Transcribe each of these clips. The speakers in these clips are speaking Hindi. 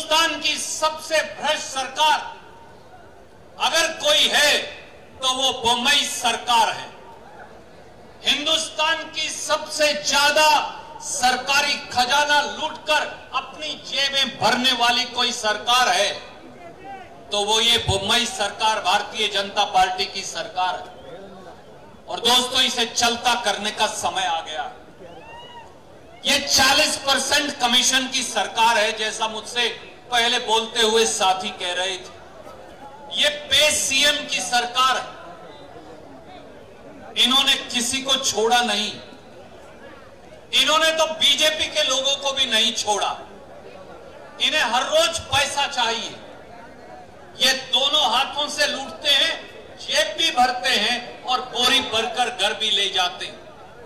हिंदुस्तान की सबसे भ्रष्ट सरकार अगर कोई है तो वो बम्बई सरकार है। हिंदुस्तान की सबसे ज्यादा सरकारी खजाना लूटकर अपनी जेबें भरने वाली कोई सरकार है तो वो ये बम्बई सरकार, भारतीय जनता पार्टी की सरकार है। और दोस्तों, इसे चलता करने का समय आ गया। ये 40% कमीशन की सरकार है, जैसा मुझसे पहले बोलते हुए साथी कह रहे थे। ये पे सीएम की सरकार है। इन्होंने किसी को छोड़ा नहीं। इन्होंने तो बीजेपी के लोगों को भी नहीं छोड़ा। इन्हें हर रोज पैसा चाहिए। ये दोनों हाथों से लूटते हैं, जेब भी भरते हैं और बोरी भरकर घर भी ले जाते हैं।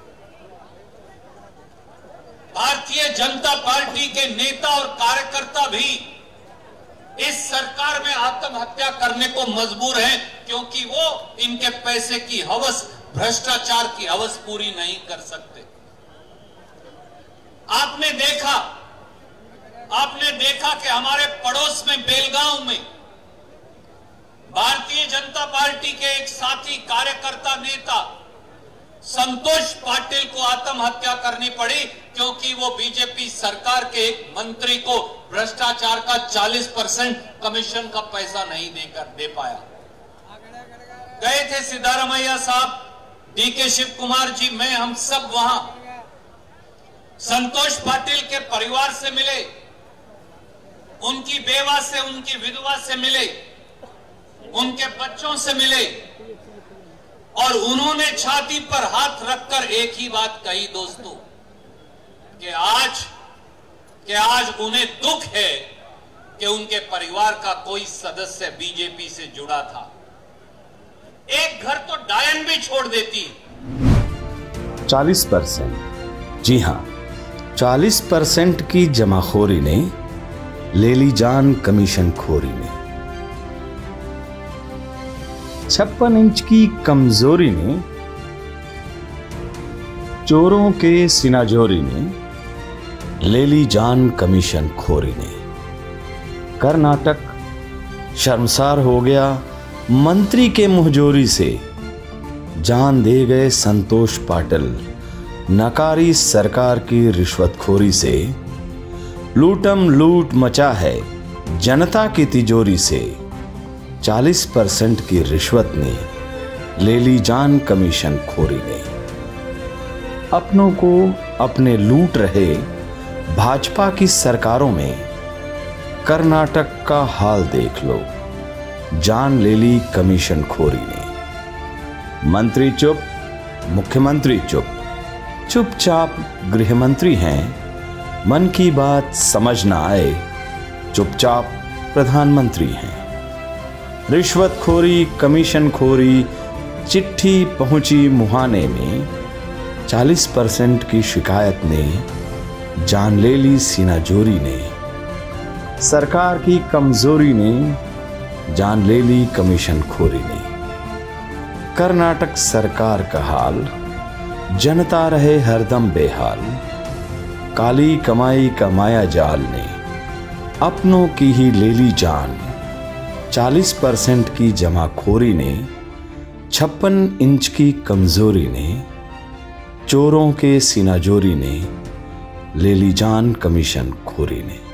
भारतीय जनता पार्टी के नेता और कार्यकर्ता भी इस सरकार में आत्महत्या करने को मजबूर हैं, क्योंकि वो इनके पैसे की हवस, भ्रष्टाचार की हवस पूरी नहीं कर सकते। आपने देखा कि हमारे पड़ोस में बेलगांव में भारतीय जनता पार्टी के एक साथी कार्यकर्ता नेता संतोष पाटिल को आत्महत्या करनी पड़ी, क्योंकि वो बीजेपी सरकार के एक मंत्री को भ्रष्टाचार का 40% कमीशन का पैसा नहीं दे पाया। गए थे सिद्धारमैया साहब, डीके शिव कुमार जी, मैं, हम सब वहां संतोष पाटिल के परिवार से मिले, उनकी बेवा से, उनकी विधवा से मिले, उनके बच्चों से मिले और उन्होंने छाती पर हाथ रखकर एक ही बात कही दोस्तों, कि आज उन्हें दुख है कि उनके परिवार का कोई सदस्य बीजेपी से जुड़ा था। एक घर तो डायन भी छोड़ देती। 40%, जी हां, 40% की जमाखोरी ने ले ली जान कमीशन खोरी ने। 56 इंच की कमजोरी ने, चोरों के सिनाजोरी ने ले ली जान कमीशन खोरी ने। कर्नाटक शर्मसार हो गया मंत्री के मुंहजोरी से, जान दे गए संतोष पाटिल नकारी सरकार की रिश्वतखोरी से। लूटम लूट मचा है जनता की तिजोरी से, 40% की रिश्वत ने ले ली जान कमीशन खोरी ने। अपनों को अपने लूट रहे भाजपा की सरकारों में कर्नाटक का हाल देख लो, जान ले ली कमीशन खोरी ने। मंत्री चुप, मुख्यमंत्री चुप, चुपचाप गृहमंत्री हैं, मन की बात समझ ना आए, चुपचाप प्रधानमंत्री हैं। रिश्वतखोरी, कमीशनखोरी, चिट्ठी पहुंची मुहाने में, 40% की शिकायत ने जान ले ली सीनाजोरी ने। सरकार की कमजोरी ने जान ले ली कमीशनखोरी ने। कर्नाटक सरकार का हाल, जनता रहे हरदम बेहाल। काली कमाई का माया जाल ने अपनों की ही ले ली जान। 40% की जमाखोरी ने, 56 इंच की कमजोरी ने, चोरों के सीनाजोरी ने ले ली जान कमीशन खोरी ने।